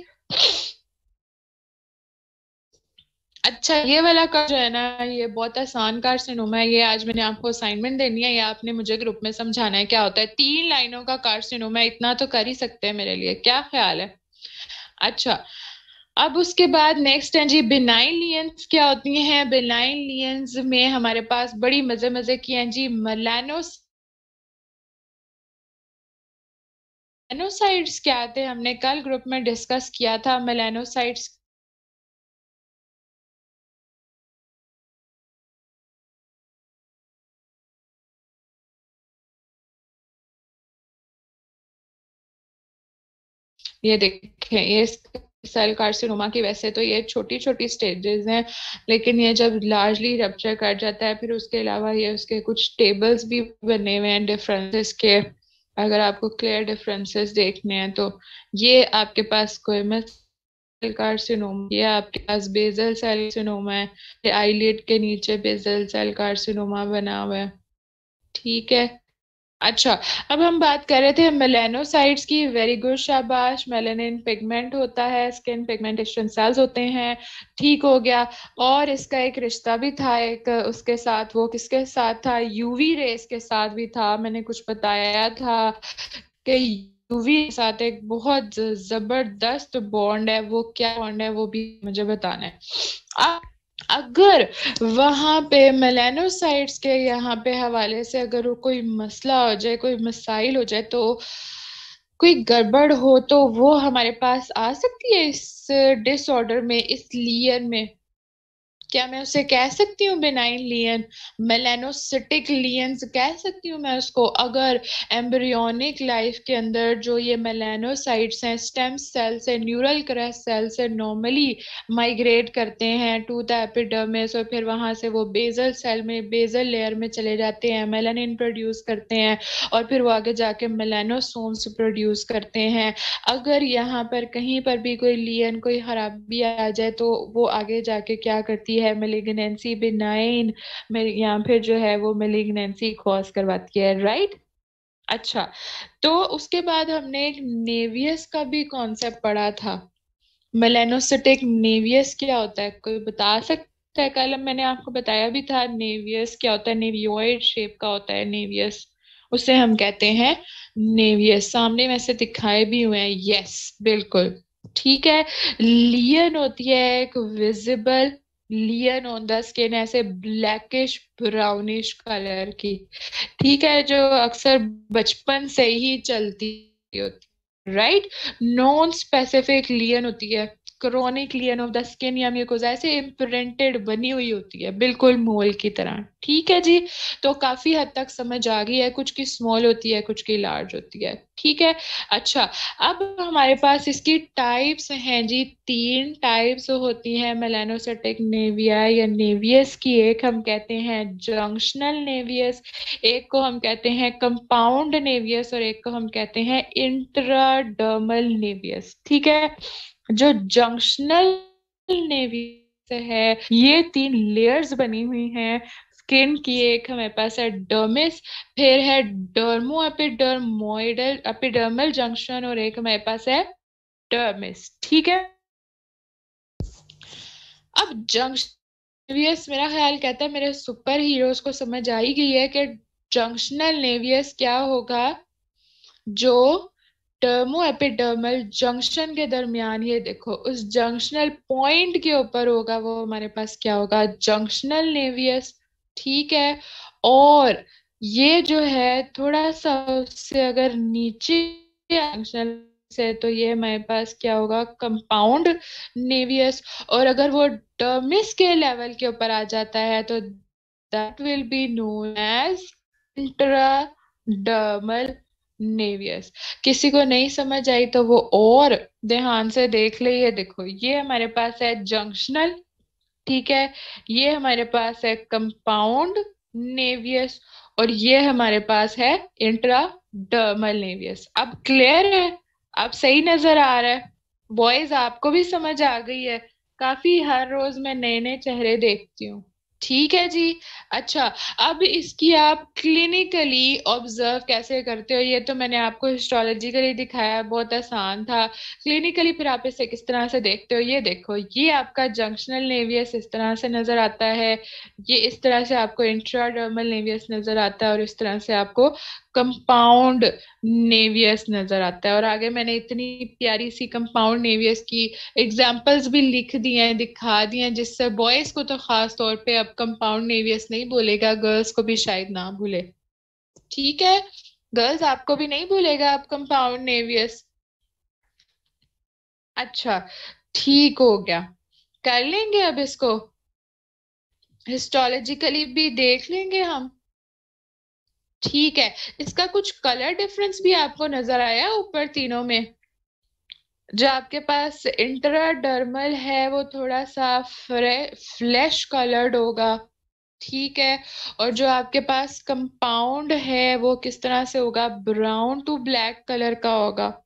A: अच्छा, ये वाला का जो है ना, ये बहुत आसान कार्सिनोमा है, ये आज मैंने आपको असाइनमेंट देनी है, या आपने मुझे ग्रुप में समझाना है क्या होता है। तीन लाइनों का कार्सिनोमा, इतना तो कर ही सकते हैं मेरे लिए, क्या ख्याल है? अच्छा, अब उसके बाद नेक्स्ट है जी बिनाइन लियंस क्या होती हैं। बिनाइन लियंस में हमारे पास बड़ी मजे मजे की हैं जी, मेलानोस मेलानोसाइट्स क्या आते हैं, हमने कल ग्रुप में डिस्कस किया था मेलानोसाइट्स। ये देखें, ये सेल कार्सिनोमा की वैसे तो ये छोटी छोटी स्टेजेस हैं, लेकिन ये जब लार्जली रप्चर कर जाता है, फिर उसके अलावा ये उसके कुछ टेबल्स भी बने हुए हैं डिफरेंसेस के, अगर आपको क्लियर डिफरेंसेस देखने हैं तो। ये आपके पास स्क्वेमस सेल कार्सिनोमा, ये आपके पास बेसल सेल कार्सिनोमा है, आईलिड के नीचे बेसल सेल कार्सिनोमा बना हुआ है, ठीक है। अच्छा, अब हम बात कर रहे थे मेलानोसाइट्स की। वेरी गुड, शाबाश। मेलानिन पिगमेंट होता है, स्किन पिगमेंटेशन सेल्स होते हैं। ठीक हो गया। और इसका एक रिश्ता भी था एक उसके साथ, वो किसके साथ था? यूवी रेस के साथ भी था। मैंने कुछ बताया था कि यूवी के साथ एक बहुत ज- जबरदस्त बॉन्ड है। वो क्या बॉन्ड है वो भी मुझे बताना है। अब अगर वहां पे मेलानोसाइट्स के यहाँ पे हवाले से अगर वो कोई मसला हो जाए, कोई मसाइल हो जाए, तो कोई गड़बड़ हो, तो वो हमारे पास आ सकती है इस डिसऑर्डर में, इस लियन में। क्या मैं उसे कह सकती हूँ बेनाइन लियन, मेलानोसिटिक लियंस कह सकती हूँ मैं उसको? अगर एम्ब्रियोनिक लाइफ के अंदर जो ये मेलानोसाइट्स हैं, स्टेम सेल से, न्यूरल क्रस्ट सेल से नॉर्मली माइग्रेट करते हैं टू द एपिडर्मिस, और फिर वहां से वो बेजल सेल में, बेजल लेयर में चले जाते हैं, मेलानिन प्रोड्यूस करते हैं, और फिर वो आगे जाके मेलानोसोम्स प्रोड्यूस करते हैं। अगर यहाँ पर कहीं पर भी कोई लियन, कोई खराबी आ जाए, तो वो आगे जाके क्या करती है? मेलिग्नेंसी, बिनाइन, या फिर जो है वो मेलिग्नेंसी कॉज करवाती है, राइट? अच्छा, तो उसके बाद हमने एक नेवियस का भी कॉन्सेप्ट पढ़ा था। मेलानोसिटिक नेवियस क्या होता है? कोई बता सकता है? कल मैंने आपको बताया भी था नेवियस क्या होता है। नेवियोइड शेप का होता है नेवियस, उसे हम कहते हैं नेवियस। सामने में से दिखाए भी हुए हैं, यस, बिल्कुल ठीक है। लियन होती है एक visible lesion on the skin, ऐसे ब्लैकिश ब्राउनिश कलर की, ठीक है, जो अक्सर बचपन से ही चलती होती, राइट? नॉन स्पेसिफिक लियन होती है, chronic lesion of the skin या म्यूकोसा, ऐसे इम्प्रिंटेड बनी हुई होती है, बिल्कुल मोल की तरह। ठीक है जी। तो काफी हद तक समझ आ गई है, कुछ की स्मॉल होती है, कुछ की लार्ज होती है, ठीक है। अच्छा, अब हमारे पास इसकी टाइप्स हैं जी, तीन टाइप्स होती हैं मेलानोसिटिक नेविया या नेवियस की। एक हम कहते हैं जंक्शनल नेवियस, एक को हम कहते हैं कंपाउंड नेवियस, और एक को हम कहते हैं इंट्राडर्मल नेवियस, ठीक है। जो जंक्शनल नेवियस है, ये तीन लेयर्स बनी हुई हैं स्किन की। एक हमारे पास है डर्मिस, फिर है डर्मो एपिडर्मोइडल एपिडर्मल जंक्शन, और एक हमारे पास है डर्मिस, ठीक है। अब जंक्शन नेवियस, मेरा ख्याल कहता है मेरे सुपर हीरोज को समझ आ ही गई है कि जंक्शनल नेवियस क्या होगा। जो टर्मो एपिडर्मल जंक्शन के दरमियान, ये देखो उस जंक्शनल पॉइंट के ऊपर होगा, वो हमारे पास क्या होगा? जंक्शनल नेवियस, ठीक है। और ये जो है थोड़ा सा उससे अगर नीचे जंक्शनल से, तो ये हमारे पास क्या होगा? Compound nevus. और अगर वो डर्मिस के लेवल के ऊपर आ जाता है, तो that will be known as intradermal nevus. किसी को नहीं समझ आई तो वो और ध्यान से देख ले। ये देखो, ये हमारे पास है जंक्शनल, ठीक है, ये हमारे पास है कंपाउंड नेवियस, और ये हमारे पास है इंट्राडर्मल नेवियस। अब क्लियर है? अब सही नजर आ रहा है? बॉयज, आपको भी समझ आ गई है? काफी हर रोज मैं नए नए चेहरे देखती हूँ, ठीक है जी। अच्छा, अब इसकी आप क्लिनिकली ऑब्जर्व कैसे करते हो? ये तो मैंने आपको हिस्टोलॉजिकली दिखाया, बहुत आसान था। क्लिनिकली फिर आप इसे किस तरह से देखते हो? ये देखो, ये आपका जंक्शनल नेवियस इस तरह से नजर आता है, ये इस तरह से आपको इंट्राडर्मल नेवियस नजर आता है, और इस तरह से आपको कंपाउंड नेवियस नजर आता है। और आगे मैंने इतनी प्यारी सी कंपाउंड नेवियस की एग्जाम्पल्स भी लिख दिए हैं, दिखा दिए हैं, जिससे बॉयज को तो खास तौर पे अब कंपाउंड नेवियस नहीं भूलेगा, गर्ल्स को भी शायद ना भूले, ठीक है। गर्ल्स, आपको भी नहीं भूलेगा अब कंपाउंड नेवियस। अच्छा, ठीक हो गया। कर लेंगे अब इसको, हिस्टोलॉजिकली भी देख लेंगे हम, ठीक है। इसका कुछ कलर डिफरेंस भी आपको नजर आया ऊपर तीनों में? जो आपके पास इंट्राडर्मल है वो थोड़ा सा फ्लैश कलर्ड होगा, ठीक है। और जो आपके पास कंपाउंड है वो किस तरह से होगा? ब्राउन टू ब्लैक कलर का होगा,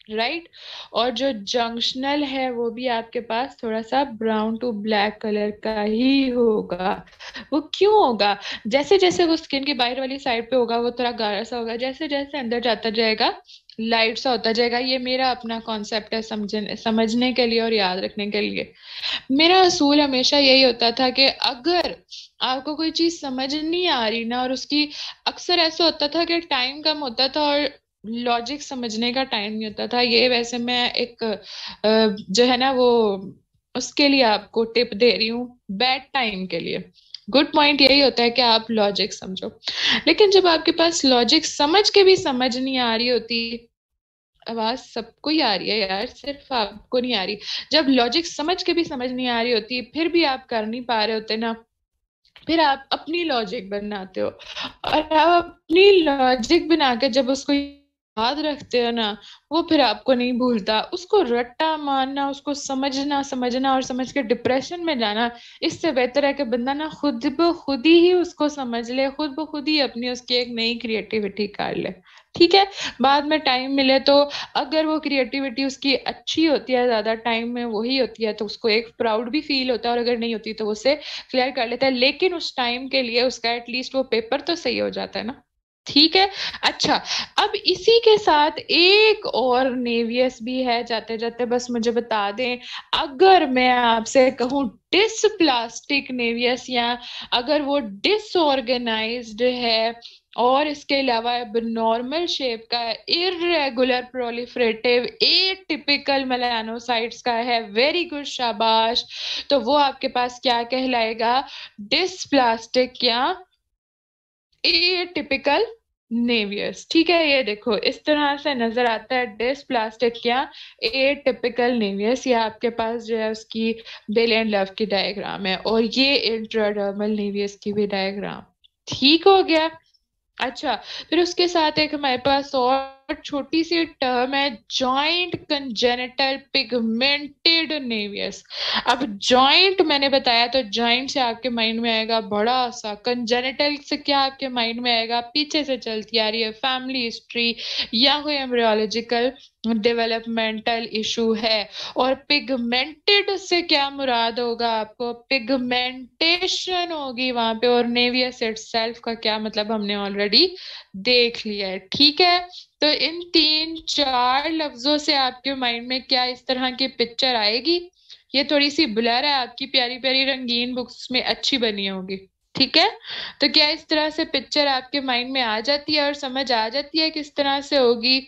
A: राइट। और जो जंक्शनल है वो भी आपके पास थोड़ा सा ब्राउन टू ब्लैक कलर का ही होगा। वो क्यों होगा? जैसे जैसे वो स्किन की बाहर वाली साइड पे होगा वो थोड़ा गाढ़ा सा होगा, जैसे जैसे अंदर जाता जाएगा लाइट सा होता जाएगा। ये मेरा अपना कॉन्सेप्ट है समझने समझने के लिए और याद रखने के लिए। मेरा असूल हमेशा यही होता था कि अगर आपको कोई चीज समझ नहीं आ रही ना, और उसकी अक्सर ऐसा होता था कि टाइम कम होता था और लॉजिक समझने का टाइम नहीं होता था। ये वैसे मैं एक अ, जो है ना वो उसके लिए आपको टिप दे रही हूँ, बैड टाइम के लिए। गुड पॉइंट यही होता है कि आप लॉजिक समझो। लेकिन जब आपके पास लॉजिक समझ के भी समझ नहीं आ रही होती, आवाज सबको ही आ रही है यार, सिर्फ आपको नहीं आ रही। जब लॉजिक समझ के भी समझ नहीं आ रही होती, फिर भी आप कर नहीं पा रहे होते ना, फिर आप अपनी लॉजिक बनाते हो। और आप अपनी लॉजिक बना के जब उसको याद रखते हो ना, वो फिर आपको नहीं भूलता। उसको रट्टा मारना, उसको समझना समझना और समझ के डिप्रेशन में जाना, इससे बेहतर है कि बंदा ना खुद ब खुद ही उसको समझ ले, खुद ब खुद ही अपनी उसकी एक नई क्रिएटिविटी कर ले। ठीक है, बाद में टाइम मिले तो अगर वो क्रिएटिविटी उसकी अच्छी होती है, ज्यादा टाइम में वही होती है, तो उसको एक प्राउड भी फील होता है, और अगर नहीं होती तो उसे क्लियर कर लेता है। लेकिन उस टाइम के लिए उसका एटलीस्ट वो पेपर तो सही हो जाता है ना। ठीक है। अच्छा, अब इसी के साथ एक और नेवियस भी है, जाते जाते बस मुझे बता दें, अगर मैं आपसे कहूं डिसप्लास्टिक नेवियस, या अगर वो डिसऑर्गेनाइज्ड है और इसके अलावा नॉर्मल शेप का है, इरेगुलर प्रोलिफरेटिव एटिपिकल मेलानोसाइट्स का है, वेरी गुड, शाबाश। तो वो आपके पास क्या कहलाएगा? डिसप्लास्टिक या एटिपिकल नेवियस। ठीक है, ये देखो इस तरह से नजर आता है डिसप्लास्टिक या एटिपिकल नेवियस। ये आपके पास जो है उसकी बेल एंड लव की डायग्राम है, और ये इंट्राडर्मल नेवियस की भी डायग्राम। ठीक हो गया। अच्छा, फिर उसके साथ एक हमारे पास और छोटी सी टर्म है, जॉइंट कंजेनिटल पिगमेंटेड नेवियस। अब जॉइंट मैंने बताया तो जॉइंट से आपके माइंड में आएगा बड़ा सा, कंजेनिटल से क्या आपके माइंड में आएगा? पीछे से चलती आ रही है फैमिली हिस्ट्री या कोई एम्ब्रियोलॉजिकल डेवलपमेंटल इशू है। और पिगमेंटेड से क्या मुराद होगा आपको? पिगमेंटेशन होगी वहां पे। और नेवियस इटसेल्फ का क्या मतलब हमने ऑलरेडी देख लिया है। ठीक है, तो इन तीन चार लफ्जों से आपके माइंड में क्या इस तरह की पिक्चर आएगी? ये थोड़ी सी ब्लर है, आपकी प्यारी प्यारी रंगीन बुक्स में अच्छी बनी होगी। ठीक है, तो क्या इस तरह से पिक्चर आपके माइंड में आ जाती है और समझ आ जाती है किस तरह से होगी?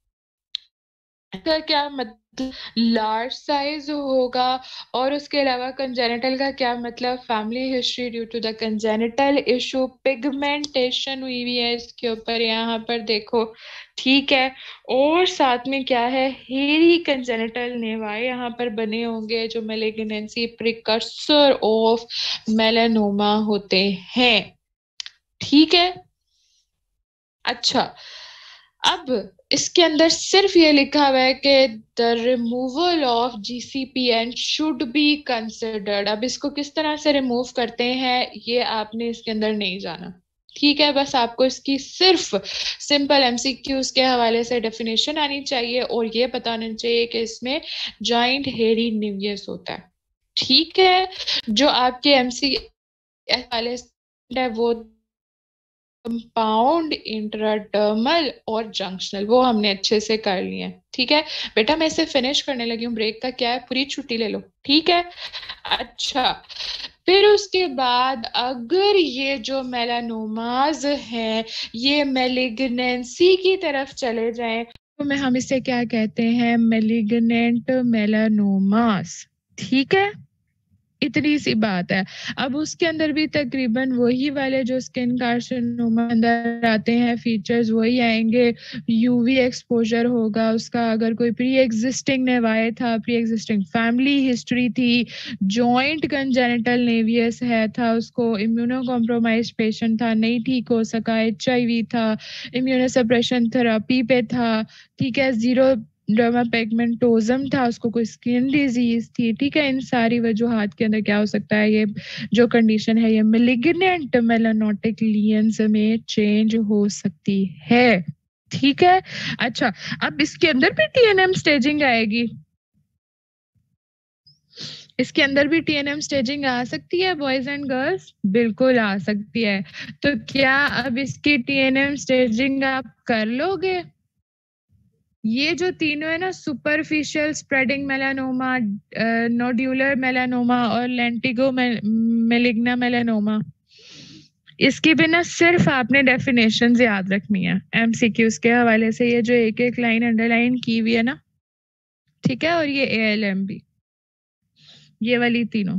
A: का क्या मतलब? लार्ज साइज होगा। और उसके अलावा कंजेनिटल का क्या मतलब? Family history due to the congenital issue, pigmentation हुई हुई है इसके ऊपर, यहाँ पर देखो। ठीक है, और साथ में क्या है? हेरी कंजेनिटल नेवाई यहाँ पर बने होंगे, जो मेलिग्नेंसी प्रिकर्सर ऑफ मेलानोमा होते हैं। ठीक है। अच्छा, अब इसके अंदर सिर्फ ये लिखा हुआ है कि the removal of GCPN should be considered. अब इसको किस तरह से रिमूव करते हैं ये आपने इसके अंदर नहीं जाना। ठीक है, बस आपको इसकी सिर्फ सिंपल एमसीक्यूज के हवाले से डेफिनेशन आनी चाहिए, और ये पता होना चाहिए कि इसमें जॉइंट हेरी निवियस होता है। ठीक है, जो आपके एमसी हवाले से है वो कंपाउंड, इंट्राडर्मल और जंक्शनल, वो हमने अच्छे से कर लिए हैं। ठीक है बेटा, मैं इसे फिनिश करने लगी हूँ, ब्रेक का क्या है, पूरी छुट्टी ले लो। ठीक है। अच्छा, फिर उसके बाद अगर ये जो मेलानोमाज हैं ये मेलिग्नेंसी की तरफ चले जाएं, तो मैं हम इसे क्या कहते हैं? Malignant melanomas. ठीक है, इतनी सी बात है। अब उसके अंदर भी तकरीबन वही वाले जो स्किन कार्सिनोमा अंदर आते हैं फीचर्स वही आएंगे। यूवी एक्सपोजर होगा उसका, अगर कोई प्री एग्जिस्टिंग नेवाए था, प्री एग्जिस्टिंग फैमिली हिस्ट्री थी, जॉइंट कंजेनिटल नेवियस है था, उसको इम्यूनो कॉम्प्रोमाइज पेशेंट था, नहीं ठीक हो सका, एच आई वी था, इम्यूनो सप्रेशन थेरापी पे था। ठीक है, जीरो डर्मा पिगमेंटोजम था, उसको कोई स्किन डिजीज थी। ठीक है, इन सारी वजूहात के अंदर क्या हो सकता है? ये जो कंडीशन है ये मेलिग्नेंट मेलानोटिक लियंस में चेंज हो सकती है। ठीक है? अच्छा, अब इसके अंदर भी टीएनएम स्टेजिंग आएगी? इसके अंदर भी टीएनएम स्टेजिंग आ सकती है बॉयज़ एंड गर्ल्स? बिल्कुल आ सकती है। तो क्या अब इसकी टीएनएम स्टेजिंग आप कर लोगे? ये जो तीनों है ना, superficial spreading melanoma, uh, nodular melanoma और लेंटिगो मे मैलिग्ना मेलानोमा, इसकी भी ना सिर्फ़ आपने डेफिनेशंस याद रखनी है एमसीक्यूज़ के हवाले से। ये जो एक-एक लाइन अंडरलाइन की हुई है ना, ठीक है? और ये एएलएम भी, ये वाली तीनों।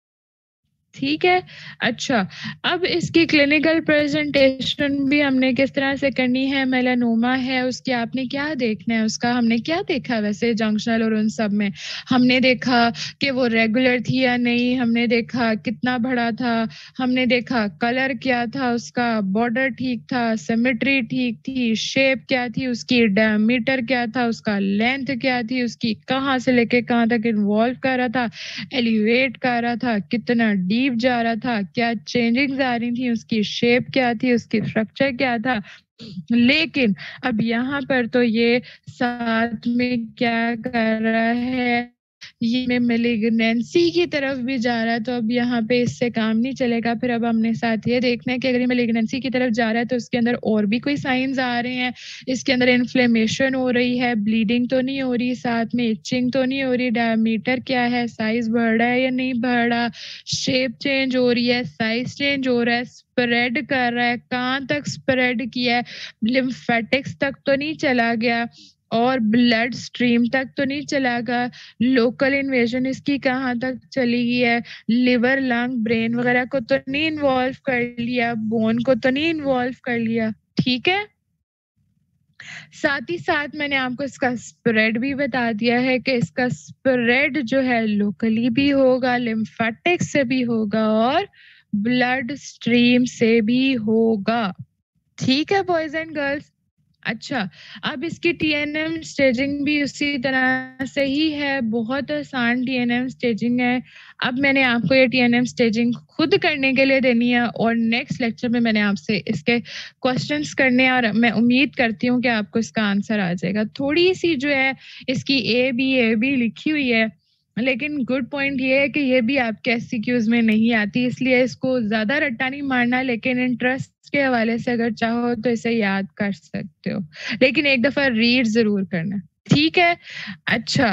A: ठीक है? अच्छा, अब इसकी क्लिनिकल प्रेज़ेंटेशन भी हमने किस तरह से करनी है, मेलानोमा है उसकी, आपने क्या देखना है उसका, हमने क्या देखा वैसे जंक्शनल और उन सब में? हमने देखा कि वो रेगुलर थी या नहीं, हमने देखा कितना बड़ा था, हमने देखा कलर क्या था उसका, बॉर्डर ठीक था, सिमेट्री ठीक थी, शेप क्या थी उसकी, डायमीटर क्या था उसका, लेंथ क्या थी उसकी, कहाँ से लेके कहाँ तक इन्वॉल्व कर रहा था, एलिवेट कर रहा था, कितना डीप जा रहा था, क्या चेंजिंग्स आ रही थी, उसकी शेप क्या थी, उसकी स्ट्रक्चर क्या था। लेकिन अब यहाँ पर तो ये साथ में क्या कर रहा है, ये में मैलिग्नेंसी की तरफ भी जा रहा है, तो अब यहाँ पे इससे काम नहीं चलेगा। फिर अब हमने साथ ये देखना है कि अगर ये मैलिग्नेंसी की तरफ जा रहा है, तो इसके अंदर और भी कोई साइन्स आ रहे हैं, इसके अंदर इन्फ्लेमेशन हो रही है, ब्लीडिंग तो नहीं हो रही, साथ में इचिंग तो नहीं हो रही, डायमीटर क्या है, साइज़ बढ़ रहा है या नहीं बढ़ रहा, शेप चेंज हो रही है, साइज़ चेंज हो रहा है, स्प्रेड कर रहा है, कहाँ तक स्प्रेड किया है, लिम्फेटिक्स तक तो नहीं चला गया और ब्लड स्ट्रीम तक तो नहीं चला गया, लोकल इन्वेजन इसकी कहाँ तक चली गई है, लिवर, लंग, ब्रेन वगैरह को तो नहीं इन्वॉल्व कर लिया, बोन को तो नहीं इन्वॉल्व कर लिया, ठीक है? साथ ही साथ मैंने आपको इसका स्प्रेड भी बता दिया है कि इसका स्प्रेड जो है लोकली भी होगा, लिम्फेटिक से भी होगा और ब्लड स्ट्रीम से भी होगा। ठीक है बॉयज़ एंड गर्ल्स? अच्छा, अब इसकी टीएनएम स्टेजिंग भी उसी तरह से ही है, बहुत आसान टीएनएम स्टेजिंग है। अब मैंने आपको ये टीएनएम स्टेजिंग खुद करने के लिए देनी है और नेक्स्ट लेक्चर में मैंने आपसे इसके क्वेश्चन्स करने हैं और मैं उम्मीद करती हूँ कि आपको इसका आंसर आ जाएगा। थोड़ी-सी जो है इसकी ए बी, ए बी लिखी हुई है, लेकिन गुड पॉइंट ये है कि ये भी आपके एससीक्यूज़ में नहीं आती, इसलिए इसको ज़्यादा रट्टा नहीं मारना, लेकिन इंटरेस्ट के हवाले से अगर चाहो तो इसे याद कर सकते हो। लेकिन एक दफ़ा रीड ज़रूर करना, ठीक है? अच्छा,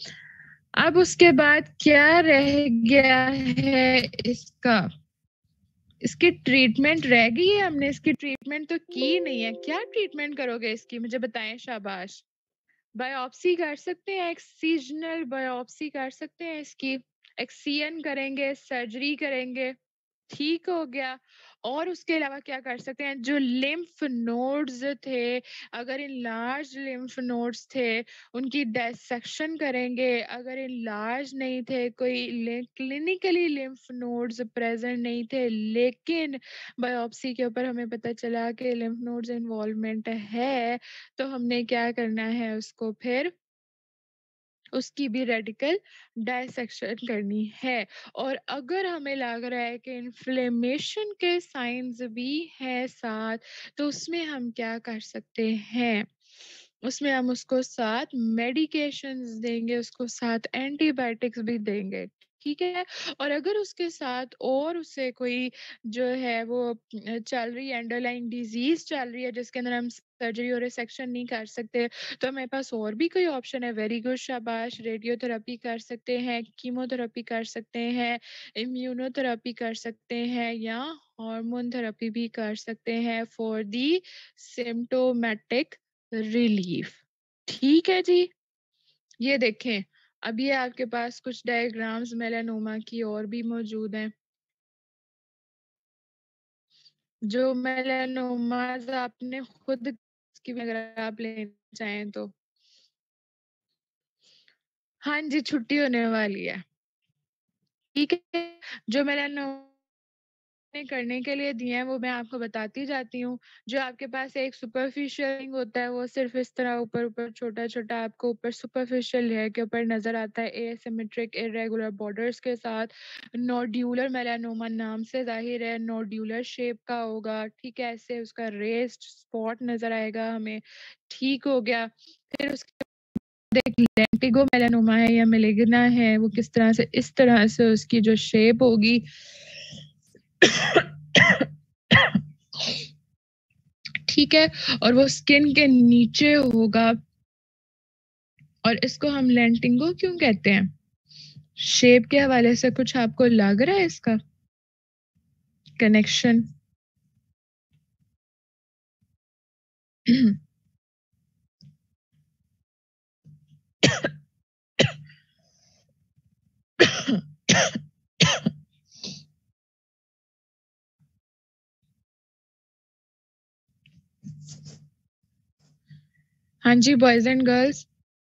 A: अब उसके बाद क्या रह गया है इसका? इसकी ट्रीटमेंट रह गई है, हमने इसकी ट्रीटमेंट तो की नहीं है। क्या ट्रीटमेंट करोगे इसकी मुझे बताएँ शाबाश? बायोप्सी कर सकते हैं, एक्सिजनल बायोप्सी कर सकते हैं इसकी, एक्सियन करेंगे, सर्जरी करेंगे, ठीक हो गया। और उसके अलावा क्या कर सकते हैं, जो लिम्फ नोड्स थे, अगर इनलार्ज लिम्फ नोड्स थे, उनकी डिसेक्शन करेंगे। अगर इनलार्ज नहीं थे, कोई लि क्लिनिकली लिम्फ नोड्स प्रेज़ेंट नहीं थे, लेकिन बायोप्सी के ऊपर हमें पता चला कि लिम्फ नोड्स इन्वॉल्वमेंट है, तो हमने क्या करना है उसको फिर उसकी भी रेडिकल डायसेक्शन करनी है। और अगर हमें लग रहा है कि इन्फ्लेमेशन के साइन्स भी हैं साथ, तो उसमें हम क्या कर सकते हैं? उसमें हम उसको साथ मेडिकेशंस देंगे, उसको साथ एंटीबायोटिक्स भी देंगे, ठीक है? और अगर उसके साथ और उसे कोई जो है वो अ, चल रही है अंडरलाइंग डिज़ीज़ चल रही है जिसके अंदर हम सर्जरी और रिसेक्शन नहीं कर सकते, तो हमारे पास और भी कोई ऑप्शन है, वेरी गुड शाबाश, रेडियोथेरेपी कर सकते हैं, कीमोथेरेपी कर सकते हैं, इम्यूनोथेरेपी कर सकते हैं या हार्मोन थेरेपी भी कर सकते हैं फॉर दी सिम्प्टोमेटिक रिलीफ। ठीक है जी? ये देखें, अब ये आपके पास कुछ डायग्राम्स मेलानोमा की और भी मौजूद हैं। जो मेलानोमाज़ आपने खुद की भी अगर आप लेना चाहें तो। हाँ जी, छुट्टी होने वाली है। ठीक है, जो मेलानो करने के लिए दिए हैं वो मैं आपको बताती जाती हूँ। जो आपके पास एक सुपरफिशियल रिंग होता है वो सिर्फ़ इस तरह ऊपर-ऊपर छोटा-छोटा आपको ऊपर सुपरफिशियल लेयर के ऊपर नज़र आता है एसिमेट्रिक इर्रेगुलर बॉर्डर्स के साथ। नोड्यूलर मेलानोमा नाम से ज़ाहिर है नोड्यूलर शेप का होगा, ठीक है? ऐसे उसका रेस्ड स्पॉट नज़र आएगा हमें, ठीक हो गया। फिर उसके बाद एक लेंटिगो मेलानोमा है या मेलिग्ना है, वो किस तरह से इस तरह से उसकी जो शेप होगी ठीक है? और वो स्किन के नीचे होगा और इसको हम लेंटिगो क्यों कहते हैं? शेप के हवाले से कुछ आपको लग रहा है इसका कनेक्शन? हाँ जी, boys and girls.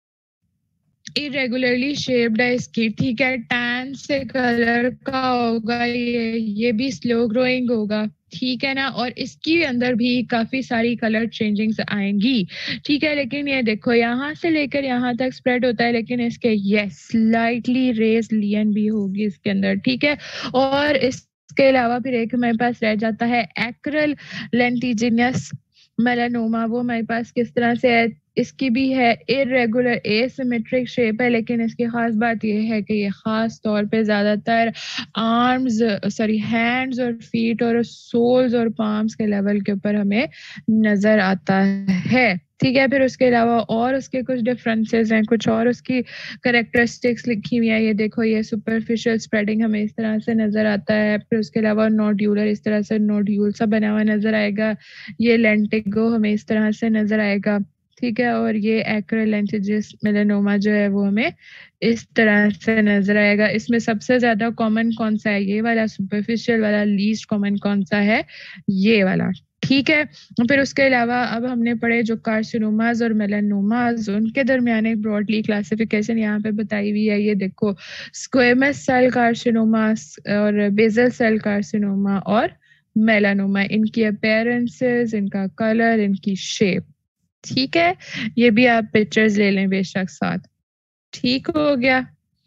A: Irregularly shaped है इसकी, ठीक है? टैन से कलर का होगा ये, ये भी स्लो ग्रोइंग होगा, ठीक है ना? और इसके अंदर भी काफ़ी सारी कलर चेंजिंग्स आएँगी, ठीक है? लेकिन ये देखो यहाँ से लेकर यहाँ तक स्प्रेड होता है लेकिन इसके येस स्लाइटली रेज़्ड लियन भी होगी इसके अंदर, ठीक है? और इसके अलावा फिर एक हमारे पास रह जाता है एक्रिल लेंटिजिनस मेलानोमा वो हमारे पास किस तरह से है इसकी भी है इर्रेगुलर एसिमेट्रिक शेप है लेकिन इसकी ख़ास बात ये है कि ये ख़ास तौर पे ज़्यादातर आर्म्स सॉरी हैंड्स और फीट और सोल्स और पाम्स के लेवल के ऊपर हमें नज़र आता है, ठीक है? फिर उसके अलावा और उसके कुछ डिफरेंसेस हैं, कुछ और उसकी कैरेक्टरिस्टिक्स लिखी हुई हैं, ये देखो ये सुपरफिशियल स्प्रेडिंग हमें इस तरह से नज़र आता है, फिर उसके अलावा नोड्यूलर इस तरह से नोड्यूल सा बना हुआ नज़र आएगा, ये लेंटिगो हमें इस तरह से नज़र आएगा, ठीक है? और ये एक्रिल लेंटिजिस मेलानोमा जो है वो हमें इस तरह से नज़र आएगा। इसमें सबसे ज़्यादा कॉमन कौन-सा है? ये वाला सुपरफिशियल वाला, लीस्ट कॉमन कौन-सा है? ये वाला, ठीक है? फिर उसके अलावा अब हमने पढ़े जो कार्सिनोमाज़ और मेलानोमाज़ उनके दरमियान एक ब्रॉडली क्लासिफिकेशन यहाँ पे बताई हुई है, ये देखो स्क्वेमस सेल कार्सिनोमास और बेसल सेल कार्सिनोमा और मेलानोमा इनकी अपीयरेंसेस, इनका कलर, इनकी शेप, ठीक है? ये भी आप पिक्चर्स ले लें बेशक साथ, ठीक हो गया?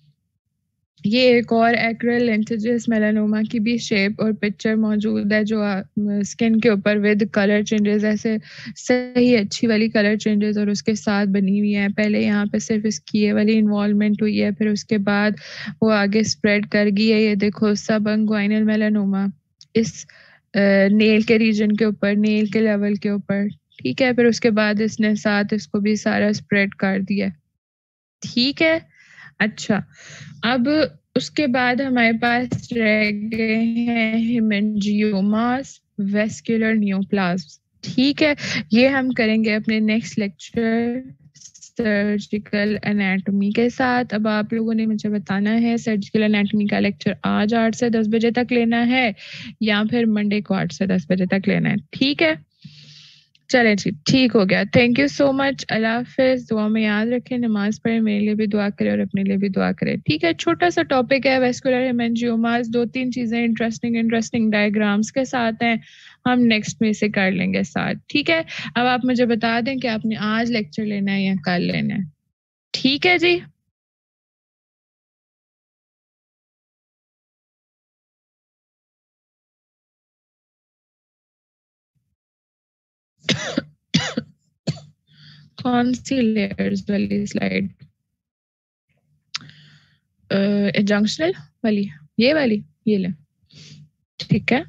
A: ये एक और एक्रिल लेंटिजिस मेलानोमा की भी शेप और पिक्चर मौजूद है जो अ, स्किन के ऊपर विद कलर चेंजेस ऐसे सही अच्छी वाली कलर चेंजेस और उसके साथ बनी हुई है। पहले यहाँ पे सिर्फ़ इसकी ये वाली इन्वॉल्वमेंट हुई है, फिर उसके बाद वो आगे स्प्रेड कर गई है। ये देखो सबअंगुइनल मेलानोमा इस अ, नेल के रीजन के ऊपर, नेल के लेवल के ऊपर, ठीक है? फिर उसके बाद इसने साथ इसको भी सारा स्प्रेड कर दिया, ठीक है? अच्छा, अब उसके बाद हमारे पास रह गए हैं हेमेंजियोमास, वेस्कुलर नियोप्लाज़्म, ठीक है? ये हम करेंगे अपने नेक्स्ट लेक्चर सर्जिकल एनाटॉमी के साथ। अब आप लोगों ने मुझे बताना है सर्जिकल एनाटॉमी का लेक्चर आज आठ से दस बजे तक लेना है या फिर मंडे को आठ से दस बजे तक लेना है, ठीक है? चलें जी, ठीक हो गया। Thank you so much. Allah हाफ़िज़। दुआ में याद रखें, नमाज़ पढ़ें, मेरे लिए भी दुआ करें और अपने लिए भी दुआ करें। ठीक है, छोटा-सा टॉपिक है वेस्कुलर हेमेंजियोमास दो तीन चीज़ें इंटरेस्टिंग इंटरेस्टिंग डायग्राम्स के साथ हैं। हम नेक्स्ट में इसे कर लेंगे साथ, ठीक है? अब आप मुझे बता दें कि आपने आज लेक्चर लेना है या कल लेना है? ठीक है जी? कौन-सी लेयर्स वाली स्लाइड? अ, जंक्शनल वाली? ये वाली? ये लें। ठीक है।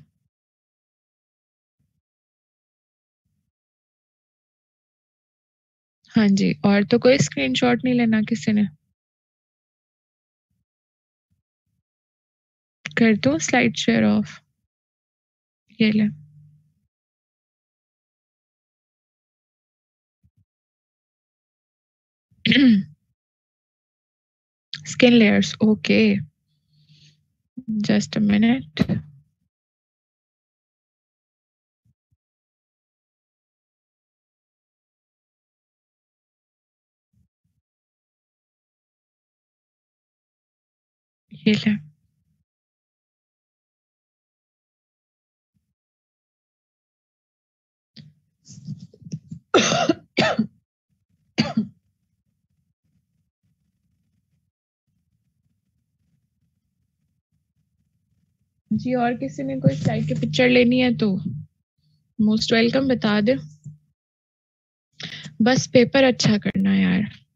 A: हाँ जी, और तो कोई स्क्रीनशॉट नहीं लेना किसी ने? कर दूँ स्लाइड शेयर ऑफ? ये लें। Skin layers, okay. Just a minute. ये लें। जी, और किसी ने कोई फ्लाइट की पिक्चर लेनी है तो मोस्ट वेलकम, बता दे। बस पेपर अच्छा करना यार।